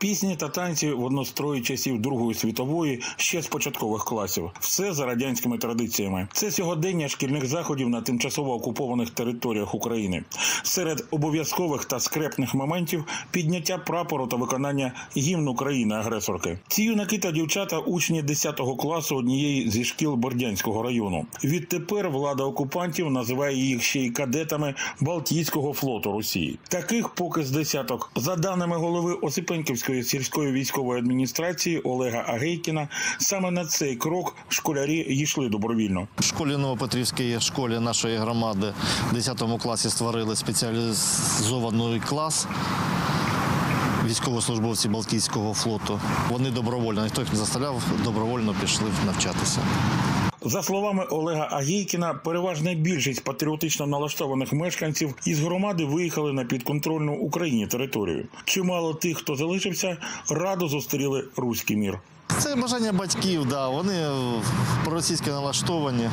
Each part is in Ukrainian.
Пісні та танці в однострої часів Другої світової ще з початкових класів. Все за радянськими традиціями. Це сьогодення шкільних заходів на тимчасово окупованих територіях України. Серед обов'язкових та скрепних моментів – підняття прапору та виконання гімну країни-агресорки. Ці юнаки та дівчата – учні 10 класу однієї зі шкіл Бердянського району. Відтепер влада окупантів називає їх ще й кадетами Балтійського флоту Росії. Таких поки з десяток. За даними голови Осипенківської сільської військової адміністрації Олега Агейкіна, саме на цей крок школярі йшли добровільно. В школі Новопетрівській школі нашої громади в 10 класі створили спеціалізований клас військовослужбовці Балтійського флоту. Вони добровольно, ніхто їх не заставляв, добровольно пішли навчатися. За словами Олега Агейкіна, переважна більшість патріотично налаштованих мешканців із громади виїхали на підконтрольну Україні територію. Чимало тих, хто залишився, радо зустріли руський мір. Це бажання батьків, да, вони проросійськи налаштовані.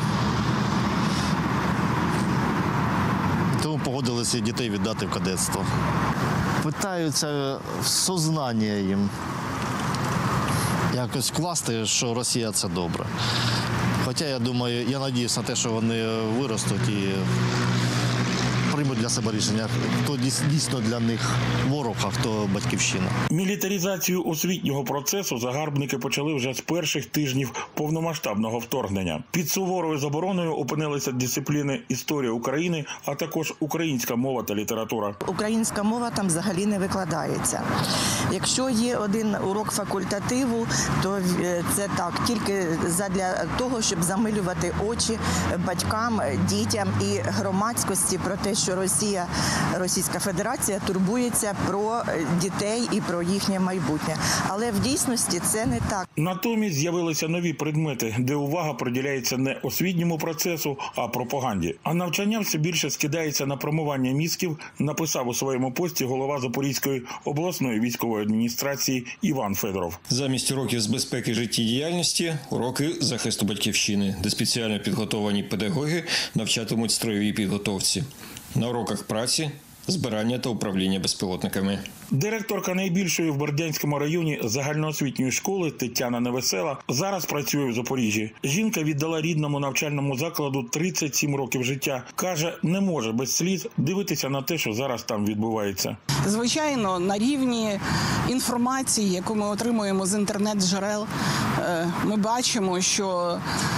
Тому погодилися дітей віддати в кадетство. Питаються в сознання їм якось вкласти, що Росія – це добре. Хоча, я думаю, я надіюсь на те, що вони виростуть і приймуть для себе рішення, хто дійсно для них ворог, а хто батьківщина. Мілітаризацію освітнього процесу загарбники почали вже з перших тижнів повномасштабного вторгнення. Під суворою забороною опинилися дисципліни історія України, а також українська мова та література. Українська мова там взагалі не викладається. Якщо є один урок факультативу, то це так, тільки задля того, щоб замилювати очі батькам, дітям і громадськості про те, що Російська Федерація турбується про дітей і про їхнє майбутнє. Але в дійсності це не так. Натомість з'явилися нові предмети, де увага приділяється не освітньому процесу, а пропаганді. А навчання все більше скидається на промивання мізків, написав у своєму пості голова Запорізької обласної військової адміністрації Іван Федоров. Замість уроків з безпеки життєдіяльності – уроки захисту батьківщини, де спеціально підготовлені педагоги навчатимуть строєвій підготовці. На уроках праці, збирання та управління безпілотниками. Директорка найбільшої в Бердянському районі загальноосвітньої школи Тетяна Невесела зараз працює в Запоріжжі. Жінка віддала рідному навчальному закладу 37 років життя. Каже, не може без сліз дивитися на те, що зараз там відбувається. Звичайно, на рівні інформації, яку ми отримуємо з інтернет-джерел, ми бачимо, що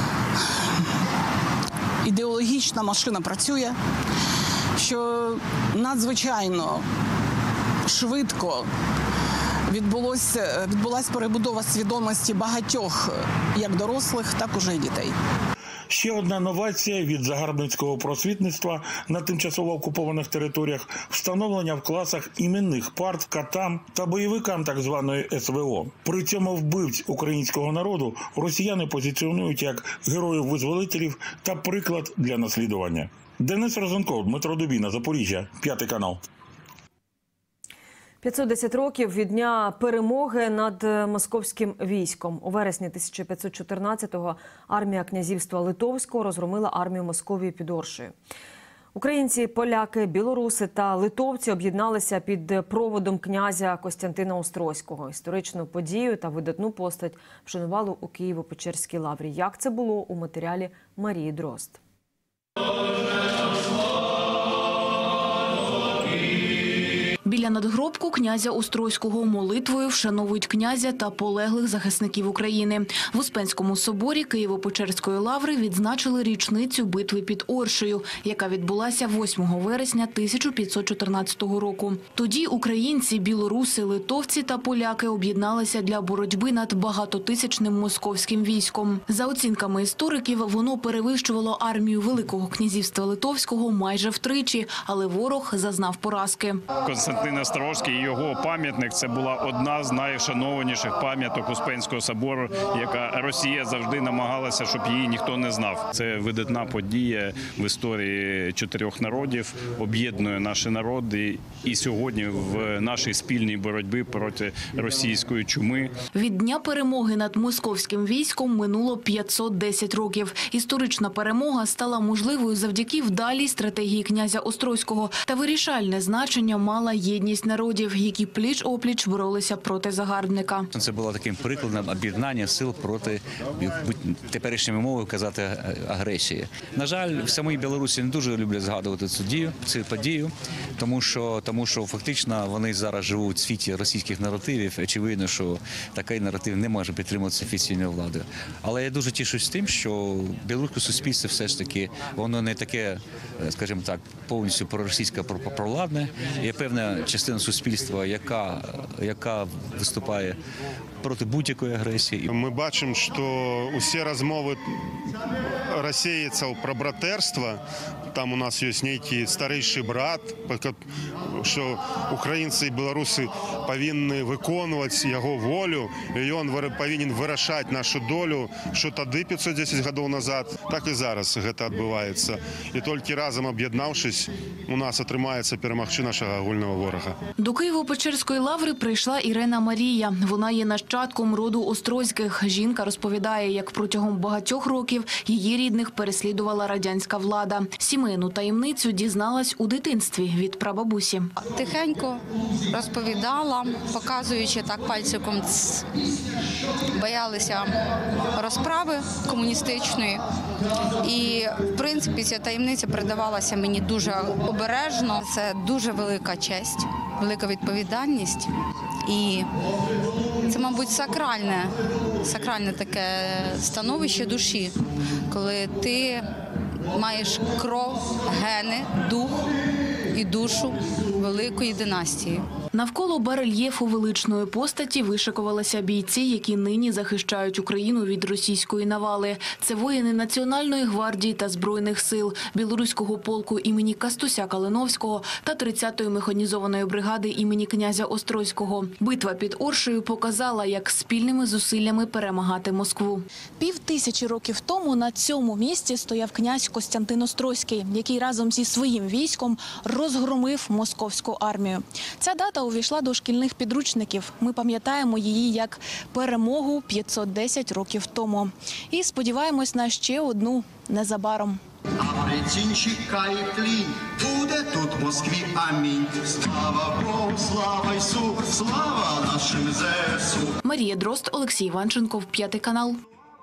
ідеологічна машина працює, що надзвичайно швидко відбулася перебудова свідомості багатьох, як дорослих, так уже й дітей. Ще одна новація від загарбницького просвітництва на тимчасово окупованих територіях – встановлення в класах іменних парт катам та бойовикам так званої СВО. При цьому вбивць українського народу росіяни позиціонують як героїв-визволителів та приклад для наслідування. Денис Розенков, Дмитро Дубіна, Запоріжжя, 5 канал. 510 років від дня перемоги над московським військом. У вересні 1514-го армія князівства Литовського розгромила армію Московії під Оршею. Українці, поляки, білоруси та литовці об'єдналися під проводом князя Костянтина Острозького. Історичну подію та видатну постать вшанували у Києво-Печерській лаврі. Як це було у матеріалі Марії Дрозд. Біля надгробку князя Острозького молитвою вшановують князя та полеглих захисників України. В Успенському соборі Києво-Печерської лаври відзначили річницю битви під Оршею, яка відбулася 8 вересня 1514 року. Тоді українці, білоруси, литовці та поляки об'єдналися для боротьби над багатотисячним московським військом. За оцінками істориків, воно перевищувало армію Великого князівства Литовського майже втричі, але ворог зазнав поразки. Костянтин Острозький і його пам'ятник – це була одна з найшанованіших пам'яток Успенського собору, яка Росія завжди намагалася, щоб її ніхто не знав. Це видатна подія в історії 4 народів, об'єднує наші народи і сьогодні в нашій спільній боротьбі проти російської чуми. Від дня перемоги над московським військом минуло 510 років. Історична перемога стала можливою завдяки вдалій стратегії князя Острозького, та вирішальне значення мала єдність єдність народів, які пліч-опліч боролися проти загарбника. Це було таким прикладом об'єднання сил проти, теперішніми мовою казати, агресії. На жаль, в самій Білорусі не дуже люблять згадувати цю подію, тому що фактично вони зараз живуть в світі російських наративів. Очевидно, що такий наратив не може підтримуватися офіційною владою. Але я дуже тішусь тим, що білоруське суспільство все ж таки, воно не таке, скажімо так, повністю проросійське, провладне. Є певна частина суспільства, яка виступає проти будь-якої агресії. Ми бачимо, що усі розмови росіяців про братерство, там у нас є некий старіший брат, що українці і білоруси повинні виконувати його волю, і він повинен вирішати нашу долю, що тоді 510 років назад, так і зараз це відбувається. І тільки разом об'єднавшись, у нас отримається перемогти нашого агульного ворога. До Києво-Печерської лаври прийшла Ірена Марія. Вона є нащадком роду Острозьких. Жінка розповідає, як протягом багатьох років її рідних переслідувала радянська влада. Сімейну таємницю дізналась у дитинстві від прабабусі. Тихенько розповідала, показуючи так пальчиком, боялися розправи комуністичної. І, в принципі, ця таємниця передавалася мені дуже обережно. Це дуже велика честь, велика відповідальність. І це, мабуть, сакральне таке становище душі, коли ти маєш кров, гени, дух і душу великої династії. Навколо барельєфу величної постаті вишикувалися бійці, які нині захищають Україну від російської навали. Це воїни Національної гвардії та Збройних сил, Білоруського полку імені Кастуся Калиновського та 30-ї механізованої бригади імені князя Острозького. Битва під Оршею показала, як спільними зусиллями перемагати Москву. 5000 років тому на цьому місці стояв князь Костянтин Острозький, який разом зі своїм військом розгромив московську армію. Ця дата увійшла до шкільних підручників. Ми пам'ятаємо її як перемогу 510 років тому. І сподіваємось на ще одну незабаром. А прицінь чекає клінь, буде тут в Москві амінь. Слава Богу, слава Ісу, слава нашим ЗСУ. Марія Дрозд, Олексій Іванченко, «П'ятий канал».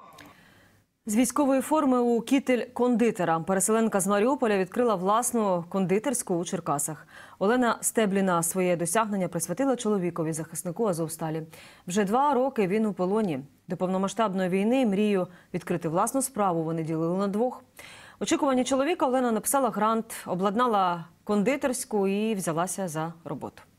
З військової форми у кітель кондитера переселенка з Маріуполя відкрила власну кондитерську у Черкасах. Олена Стебліна своє досягнення присвятила чоловікові, захиснику Азовсталі. Вже 2 роки він у полоні. До повномасштабної війни мрію відкрити власну справу вони ділили на 2. Очікування чоловіка Олена написала грант, обладнала кондитерську і взялася за роботу.